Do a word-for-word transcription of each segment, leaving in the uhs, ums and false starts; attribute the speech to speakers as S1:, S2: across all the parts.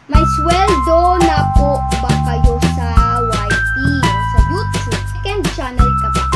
S1: May sweldo na po ba kayo sa Y T o sa YouTube? Second channel ka ba?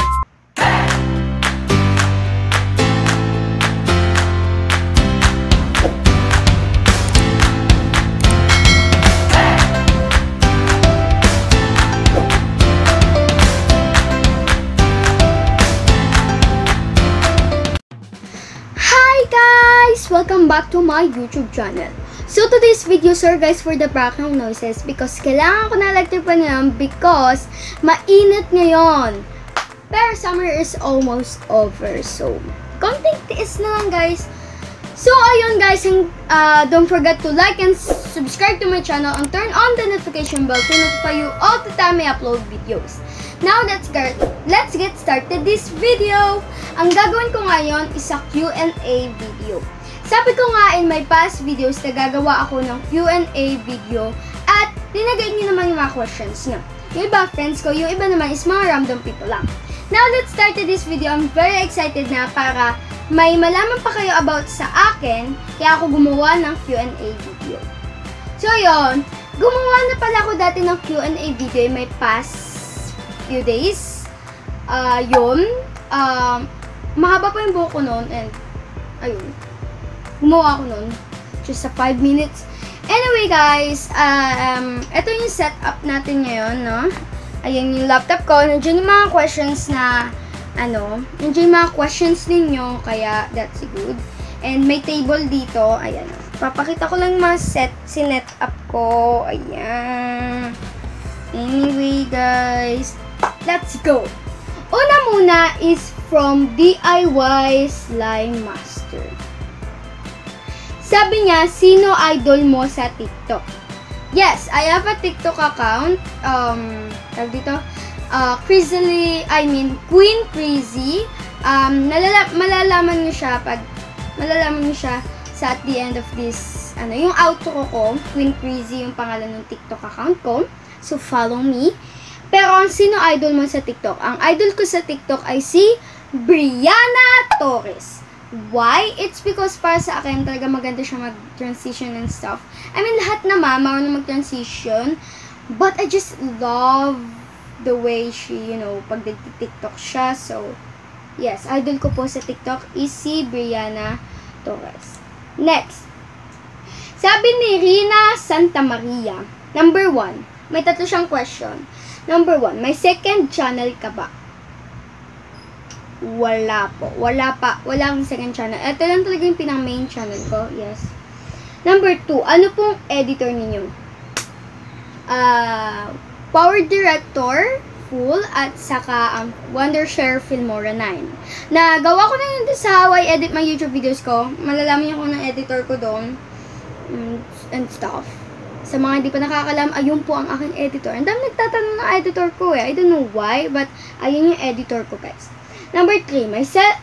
S1: Hi guys! Welcome back to my YouTube channel. So today's video, sir guys, for the background noises because kailangan ko na electripan yan because mainit ngayon. Pero summer is almost over. So, konting tiis na lang guys. So ayun guys, and, uh, don't forget to like and subscribe to my channel and turn on the notification bell to notify you all the time I upload videos. Now let's get, let's get started this video. Ang gagawin ko ngayon is a Q and A video. Sabi ko nga in my past videos na gagawa ako ng Q and A video at linagay niyo naman yung mga questions niyo. Yung iba friends ko, yung iba naman is mga random people lang. Now let's start this video. I'm very excited na para may malaman pa kayo about sa akin kaya ako gumawa ng Q and A video. So yun, gumawa na pala ako dati ng Q and A video in my past few days. Uh, yun, uh, mahaba pa yung buhok ko noon and ayun. Gumawa ako nun. Just sa five minutes. Anyway, guys. Um, ito yung setup natin ngayon, no? Ayan yung laptop ko. Nandiyan yung mga questions na, ano, nandiyan yung mga questions ninyo. Kaya, that's good. And may table dito. Ayan. Papakita ko lang mga set, sinet up ko. Ayan. Anyway, guys. Let's go. Una muna is from D I Y Slime Master. Sabi niya, sino idol mo sa TikTok? Yes, I have a TikTok account. Um, tawag dito, uh, Crizzy, I mean, Queen Crizzy. Um, nalala malalaman niyo siya pag, malalaman niyo siya sa at the end of this, ano, yung outro ko, Queen Crizzy, yung pangalan ng TikTok account ko. So, follow me. Pero, ang sino idol mo sa TikTok? Ang idol ko sa TikTok ay si Brianna Torres. Why? It's because para sa akin talaga maganda siya mag-transition and stuff. I mean, lahat naman marunong mag-transition. But I just love the way she, you know, pag nag-TikTok siya. So, yes, idol ko po sa TikTok is si Brianna Torres. Next. Sabi ni Rina Santa Maria, number one. May tatlo siyang question. Number one, may second channel ka ba? Wala po. Wala pa. Wala akong second channel. Ito lang talaga yung pinang main channel ko. Yes. Number two, ano pong editor ninyo? Uh, Power Director, full, at saka um, Wondershare Filmora nine. Nagawa ko na yun sa how I edit my YouTube videos ko. Malalaman niyo kung ng editor ko doon. And stuff. Sa mga hindi pa nakakalam, ayun po ang aking editor. Ang dami nagtatanong ng editor ko eh. I don't know why, but ayun yung editor ko guys. Number three, may set...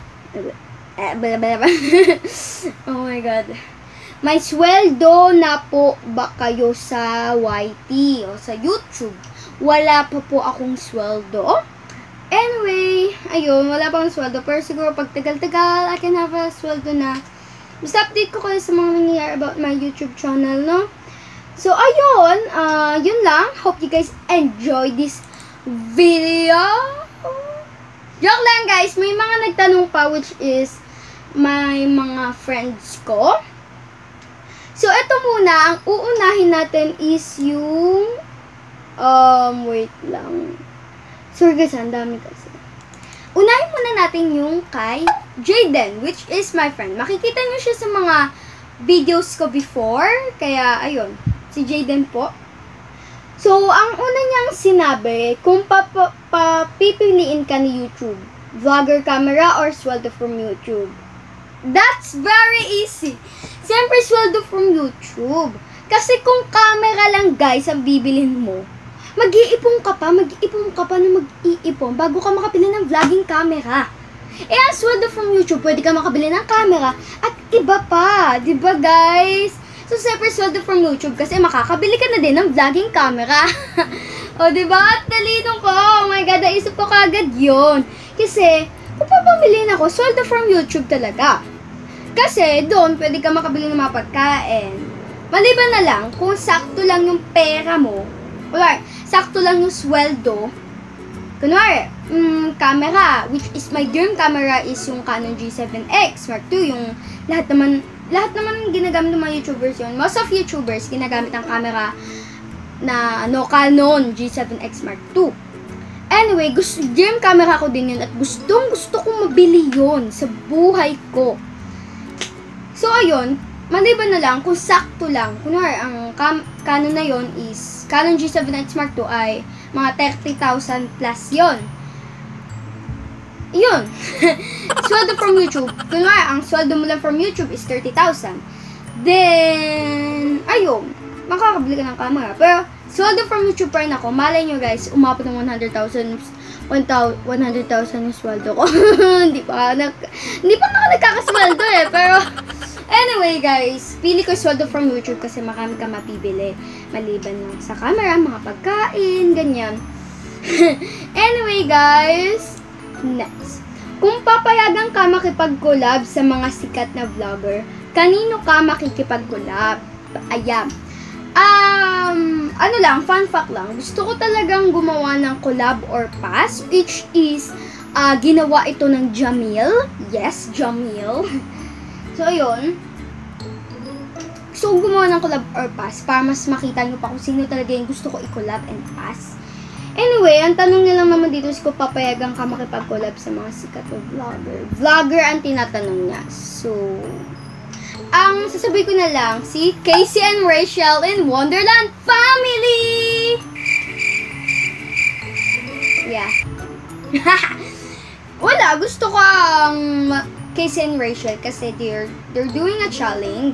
S1: Oh my God. May sweldo na po ba kayo sa Y T o sa YouTube? Wala pa po akong sweldo. Anyway, ayun, wala pa akong sweldo. Pero siguro pag tagal-tagal, I can have a sweldo na. Basta update ko kayo sa mga nangyayari about my YouTube channel, no? So, ayun. Uh, yun lang. Hope you guys enjoy this video. Joke lang guys, may mga nagtanong pa which is may mga friends ko. So, ito muna, ang uunahin natin is yung, um, wait lang. Sorry guys, ang dami kasi. Unahin muna natin yung kay Jaden, which is my friend. Makikita nyo siya sa mga videos ko before, kaya, ayun, si Jaden po. So, ang una niyang sinabi, kung papipiliin ka ni YouTube, vlogger camera or sweldo from YouTube. That's very easy. Siyempre, sweldo from YouTube. Kasi kung camera lang guys ang bibilin mo, mag-iipon ka pa, mag-iipon ka pa na mag-iipon bago ka makabili ng vlogging camera. Eh, ang sweldo from YouTube, pwede ka makabili ng camera at iba pa. Diba guys? So, siyempre, sweldo from YouTube kasi makakabili ka na din ng vlogging camera. O, diba? At talino ko. Oh my God, naisip ko kagad yun. Kasi, kung papamiliin ako, sweldo from YouTube talaga. Kasi, doon, pwede ka makabili ng mga pagkain. maliban na lang kung sakto lang yung pera mo, or sakto lang yung sweldo. Kunwari, mm, camera, which is my dream camera is yung Canon G seven X Mark two, yung lahat naman, lahat naman ginagamit ng mga YouTubers yun. Most of YouTubers ginagamit ang camera na ano, Canon G seven X Mark two. Anyway, gusto, dream camera ko din yun at gustong gusto kong mabili yun sa buhay ko. So, ayun, maliban na lang kung sakto lang. Kunwari, ang cam Canon na yun is, Canon G seven X Mark two ay mga thirty thousand plus yun. Yun. Sweldo from YouTube. Kunwari, ang sweldo mo lang from YouTube is thirty thousand. Then, ayun, makakabili ka ng camera. Pero, sweldo from YouTube pa rin ako. Malay nyo guys, umabot ng one hundred thousand, one hundred thousand yung sweldo ko. Hindi pa, nag, hindi pa ako nagkakasweldo eh. Pero, anyway guys, pili ko sweldo from YouTube kasi marami ka mapibili. Maliban lang sa camera, mga pagkain, ganyan. Anyway guys, next. Kung papayagan ka makipag-collab sa mga sikat na vlogger, kanino ka makikipag-collab? Ayan. Um, ano lang, fun fact lang. Gusto ko talagang gumawa ng collab or pass, which is, uh, ginawa ito ng Jamil. Yes, Jamil. So, ayun. So, gumawa ng collab or pass para mas makita nyo pa kung sino talaga yung gusto ko i-collab and pass. Anyway, ang tanong nyo lang naman dito is kung papayagan ka makipag-collab sa mga sikat na vlogger. Vlogger ang tinatanong niya. So, ang sasabihin ko na lang, si Casey and Rachel in Wonderland Family! Yeah. Wala, gusto ko ang Casey and Rachel kasi they're, they're doing a challenge.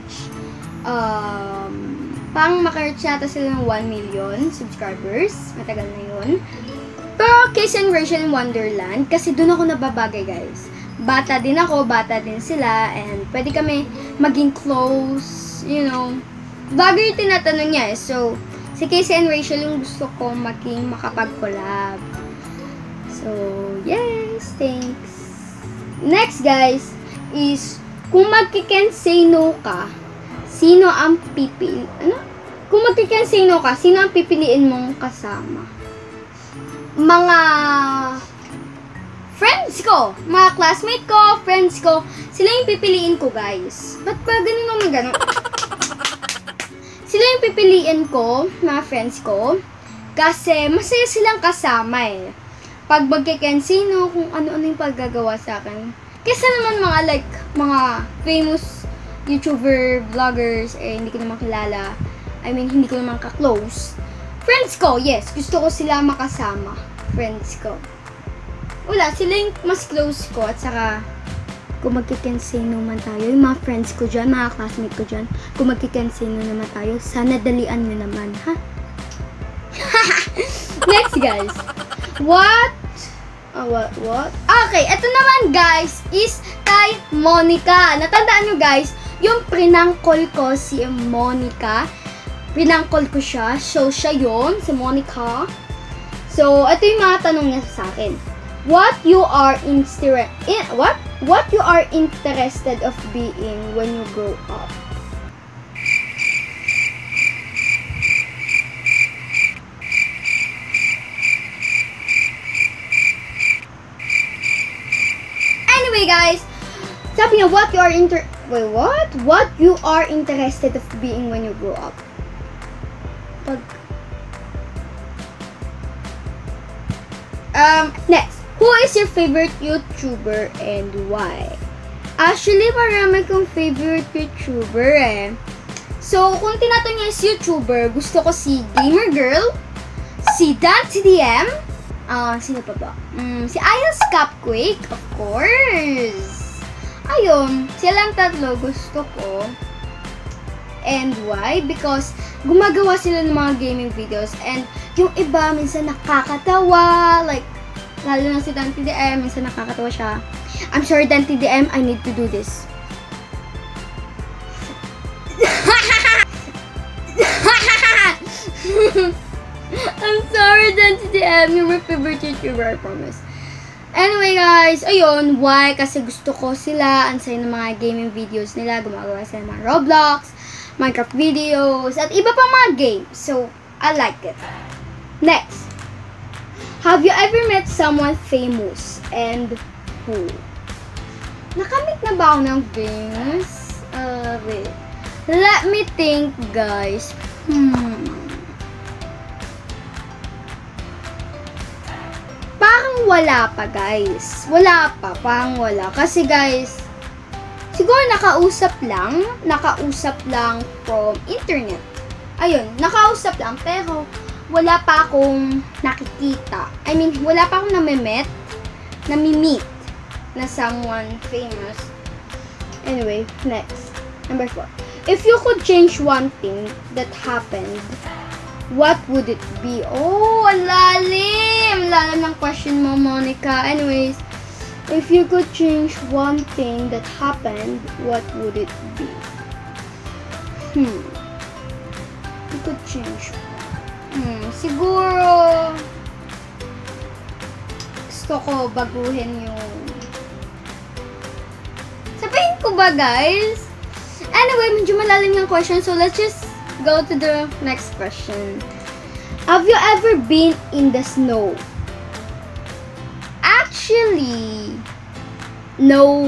S1: Um, pang maka-reach yata sila ng one million subscribers. Matagal na yun. Pero Casey and Rachel in Wonderland, kasi doon ako nababagay guys. Bata din ako, bata din sila, and pwede kami maging close, you know. Vlogger yung tinatanong niya eh. So, si Casey and Rachel yung gusto ko maging makapag-collab. So, yes, thanks. Next guys, is kung magki-can say no ka, sino ang pipili, ano? Kung magki-can say no ka, sino ang pipiliin mong kasama? Mga friends ko, mga classmate ko, friends ko, sila yung pipiliin ko, guys. Ba't ba ganun naman ganun? Sila yung pipiliin ko, mga friends ko, kasi masaya silang kasama eh. Pag magki-can say no, kung ano-ano yung paggagawa sa akin. Kesa naman mga like, mga famous YouTuber, vloggers, eh, hindi ko naman kilala. I mean, hindi ko naman ka-close. Friends ko, yes. Gusto ko sila makasama. Friends ko. Wala, sila yung mas close ko. At saka, kung magki-can say no man tayo, yung mga friends ko dyan, mga classmate ko dyan, kung magki-can say no naman tayo, sana dalian nyo naman, ha? Next, guys. What? Uh, what? What? Okay, ito naman, guys, is kay Monica. Natandaan nyo, guys, yung prinangkol ko si Monica. Prinangkol ko siya. So, siya yun, si Monica. So, ito yung mga tanong niya sa akin. What you are interested in, what? What you are interested of being when you grow up? Anyway, guys, sabi niya, what you are inter... Wait, what? What you are interested of being when you grow up? Pag... Um, next. Who is your favorite YouTuber and why? Actually, marami kong favorite YouTuber eh. So, kung tinatanong niya is YouTuber, gusto ko si Gamer Girl, si Dan T D M, ah, uh, sino pa ba? Mm, si Ayos Cupquake, of course. Ayun, silang tatlo gusto ko. And why? Because gumagawa sila ng mga gaming videos and yung iba minsan nakakatawa, like lalo na si Dan T D M, minsan nakakatawa siya. I'm sorry Dan T D M, I need to do this. I'm sorry Dan T D M, you're my favorite YouTuber, I promise. Anyway guys, ayun, why? Kasi gusto ko sila, ansay ng mga gaming videos nila, gumagawa sila ng mga Roblox, Minecraft videos, at iba pang mga games. So, I like it. Next. Have you ever met someone famous? And who? Nakamit na ba ako ng famous? Uh, wait. Let me think, guys. Hmm. Parang wala pa, guys. Wala pa. Parang wala. Kasi, guys, siguro nakausap lang. Nakausap lang from internet. Ayun, nakausap lang. Pero, wala pa akong nakikita. I mean, wala pa akong nami-met. Nami-meet na someone famous. Anyway, next. Number four. If you could change one thing that happened, what would it be? Oh, ang lalim! Lalim ng question mo, Monica. Anyways, if you could change one thing that happened, what would it be? Hmm. You could change Hmm. Siguro, gusto ko baguhin yung... Sabihin ko ba, guys? Anyway, medyo malalim yung question, so let's just go to the next question. Have you ever been in the snow? Actually, no.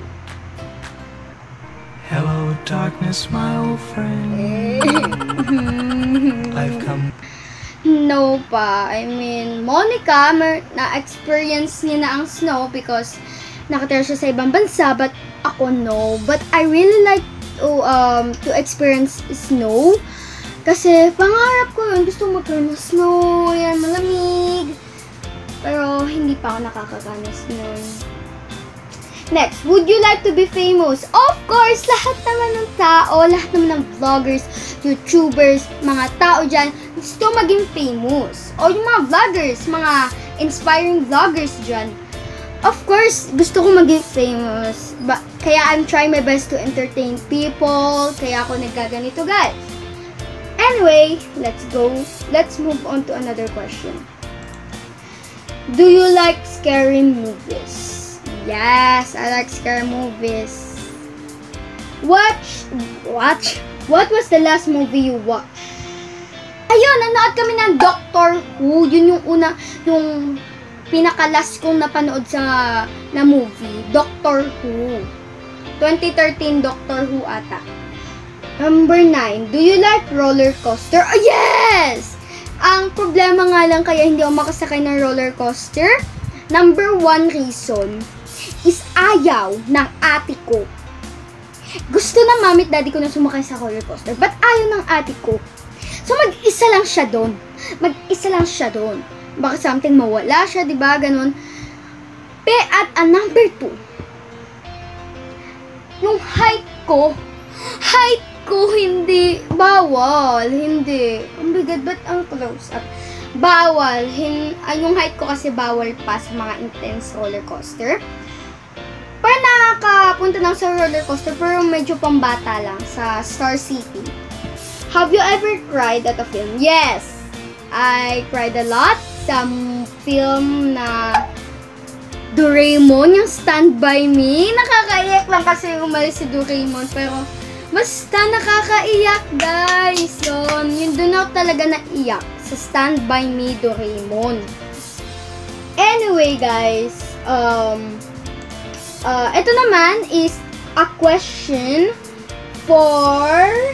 S2: Hello, darkness, my old friend. I've come.
S1: No pa. I mean, Monica, na-experience niya na ang snow because nakatira siya sa ibang bansa, but ako no. But I really like to, um, to experience snow. Kasi pangarap ko yun, gusto magkaroon ng snow, yan, malamig. Pero hindi pa ako nakakakanas nun. Next, would you like to be famous? Of course, lahat naman ng tao, lahat naman ng vloggers, YouTubers, mga tao dyan, gusto maging famous. O yung mga vloggers, mga inspiring vloggers dyan. Of course, gusto ko maging famous. Ba kaya I'm trying my best to entertain people. Kaya ako nagkaganito, guys. Anyway, let's go. Let's move on to another question. Do you like scary movies? Yes, I like scary movies. Watch, watch. What was the last movie you watched? Ayun, nanood kami ng Doctor Who. Yun yung una, yung pinaka-last kong napanood sa na movie. Doctor Who. twenty thirteen Doctor Who ata. Number nine. Do you like roller coaster? Oh, yes! Ang problema nga lang kaya hindi ako makasakay ng roller coaster. Number one reason is ayaw ng ate ko. Gusto na mami at daddy ko na sumakay sa roller coaster, but ayaw ng ate ko. So, mag-isa lang siya doon. Mag-isa lang siya doon. Baka something mawala siya, diba? Ganon. Pe, at uh, number two, yung height ko, height ko, hindi, bawal, hindi. Ang bigat, ba't ang close up? Bawal, hin, ay, yung height ko kasi bawal pa sa mga intense roller coaster. Para nakakapunta lang sa roller coaster, pero medyo pambata lang sa Star City. Have you ever cried at a film? Yes! I cried a lot sa film na Doraemon, yung Stand By Me. Nakakaiyak lang kasi umalis si Doraemon, pero basta nakakaiyak, guys. Yun, yun doon ako talaga naiyak sa Stand By Me Doraemon. Anyway, guys, um, uh, ito naman is a question for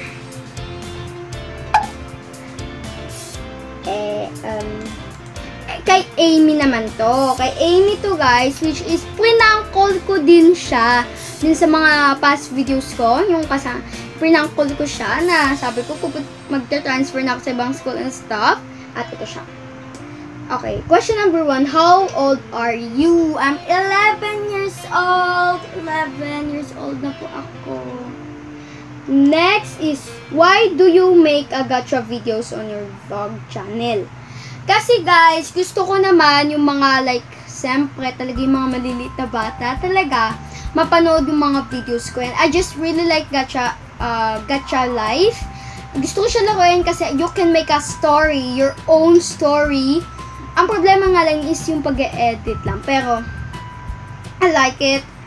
S1: eh, um, kay Amy naman to. Kay Amy to, guys, which is prinangkol ko din siya din sa mga past videos ko. Yung kasi prinangkol ko siya na sabi ko magta-transfer na ako sa ibang school and stuff. At ito siya. Okay, question number one. How old are you? I'm eleven years old. eleven years old na po ako. Next is, why do you make a gacha videos on your vlog channel? Kasi, guys, gusto ko naman yung mga, like, siyempre, talaga yung mga maliliit na bata, talaga, mapanood yung mga videos ko. And I just really like gacha, uh, gacha life. Gusto ko siya laruin kasi you can make a story, your own story. Ang problema nga lang is yung pag-e-edit lang. Pero, I like it.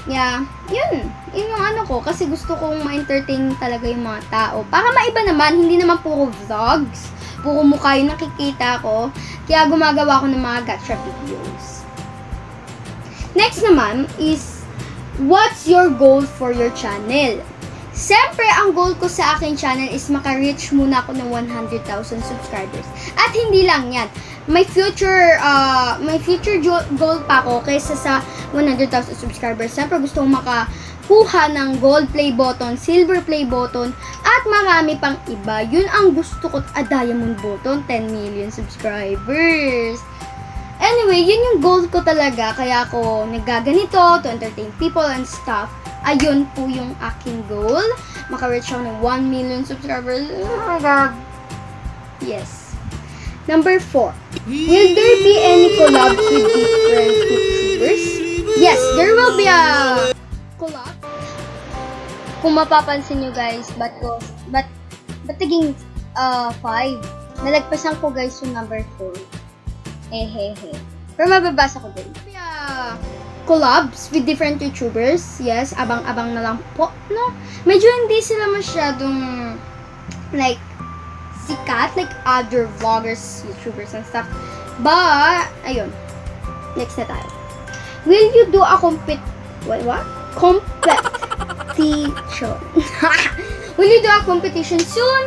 S1: Yeah, yun. Yun yung ano ko. Kasi gusto kong ma-entertain talaga yung mga tao. Para maiba naman, hindi naman puro vlogs. Puro mukha yung nakikita ko. Kaya gumagawa ko ng mga gacha videos. Next naman is, what's your goal for your channel? Siyempre, ang goal ko sa aking channel is maka-reach muna ako ng one hundred thousand subscribers. At hindi lang yan. May future, uh, may future goal pa ako kaysa sa one hundred thousand subscribers. Siyempre, gusto kong makakuha ng gold play button, silver play button, at marami pang iba. Yun ang gusto ko. A diamond button, ten million subscribers. Anyway, yun yung goal ko talaga. Kaya ako nagaganito to entertain people and stuff. Ayun po yung aking goal. Maka-reach ako ng one million subscribers. Oh my God. Yes. Number four. Will there be any collabs with different YouTubers? Yes, there will be a collab. Kung mapapansin nyo guys, ba't ko, ba't, ba't naging uh, five? Nalagpasan ko guys yung number four. Ehehe. Pero mababasa ko din. Yeah. Collabs with different YouTubers. Yes, abang-abang na lang po, no? Medyo hindi sila masyadong, like, sikat, like other vloggers, YouTubers, and stuff. But, ayun. Next na tayo. Will you do a compet... What? What? Competition. Will you do a competition soon?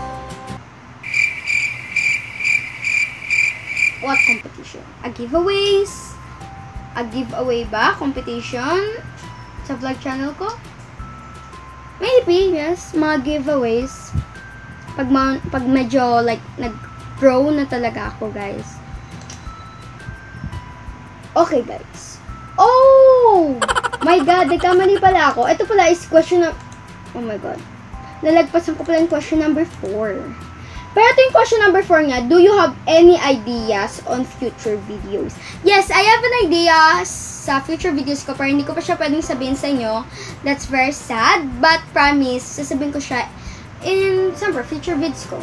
S1: What competition? A giveaways? A giveaway ba? Competition? Sa vlog channel ko? Maybe, yes. Mga giveaways. Pag, ma pag medyo, like, nag-grow na talaga ako, guys. Okay, guys. Oh! My God, nagkamali pala ako. Ito pala is question na... Oh my God. Nalagpasan ko pala yung question number four. Pero ito yung question number four nga. Do you have any ideas on future videos? Yes, I have an idea sa future videos ko, pero hindi ko pa siya pwedeng sabihin sa inyo. That's very sad. But promise, sasabihin ko siya in, siyempre, future videos ko.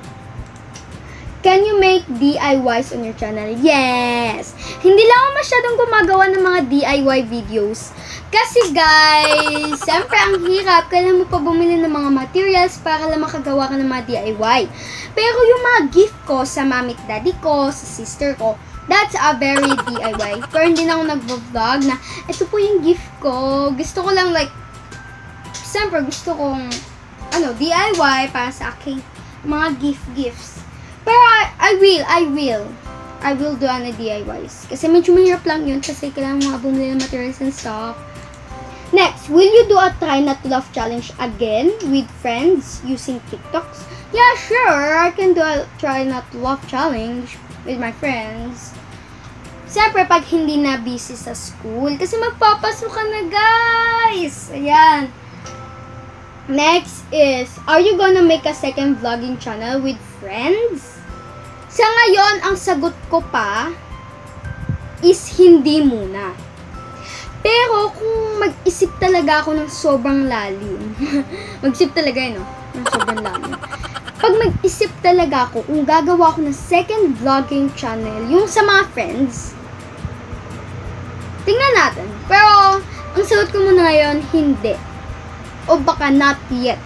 S1: Can you make D I Ys on your channel? Yes! Hindi lang ako masyadong gumagawa ng mga D I Y videos. Kasi guys, siyempre ang hirap. Kailangan mo pa bumili ng mga materials para lang makagawa ka ng mga D I Y. Pero yung mga gift ko sa mami at daddy ko, sa sister ko, that's a very D I Y. Pero hindi na ako nag-vlog na, ito po yung gift ko. Gusto ko lang like, siyempre gusto kong, ano, D I Y para sa aking mga gift-gifts. Pero I, I will, I will. I will do ano D I Ys. Kasi medyo mahirap lang yun kasi kailangan mga bumili ng materials and stuff. Next, will you do a try not to laugh challenge again with friends using TikToks? Yeah, sure. I can do a try not to laugh challenge with my friends. Siyempre, pag hindi na busy sa school. Kasi magpapasok ka na, guys. Ayan. Next is, are you gonna make a second vlogging channel with friends? Sa ngayon, ang sagot ko pa is hindi muna. Pero kung mag-isip talaga ako ng sobrang lalim, mag-isip talaga yun, no? Ng sobrang lalim. Pag mag-isip talaga ako kung gagawa ako ng second vlogging channel, yung sa mga friends, tingnan natin. Pero, ang sagot ko muna ngayon, hindi. O baka not yet.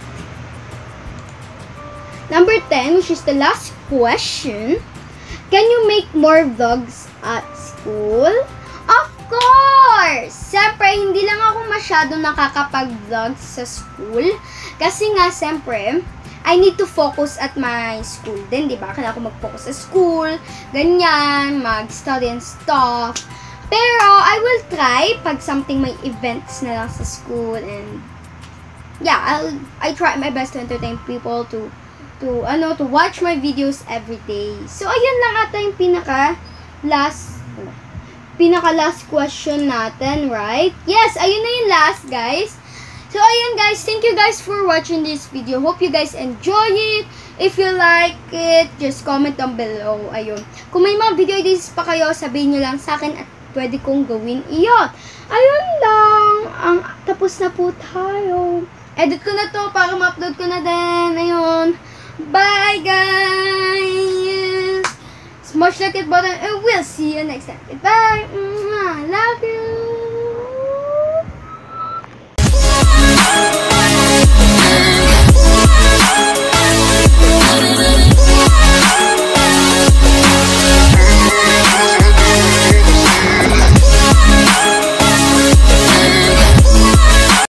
S1: Number ten, which is the last question. Can you make more vlogs at school? Of course! Siyempre, hindi lang ako masyado nakakapag-vlog sa school. Kasi nga, siyempre, I need to focus at my school din, di ba? Kailangan ko mag-focus sa school, ganyan, mag-study and stuff. Pero, I will try pag something may events na lang sa school and yeah, I'll I try my best to entertain people to to ano to watch my videos every day. So ayun lang ata yung pinaka last pinaka last question natin, right? Yes, ayun na yung last, guys. So ayun guys, thank you guys for watching this video. Hope you guys enjoy it. If you like it, just comment down below. Ayun. Kung may mga video ideas pa kayo, sabihin nyo lang sa akin at pwede kong gawin iyon. Ayun lang. Ang tapos na po tayo. Edit ko na to para ma-upload ko na din. Ayun. Bye, guys! Smash like it button and we'll see you next time. Goodbye! Love you!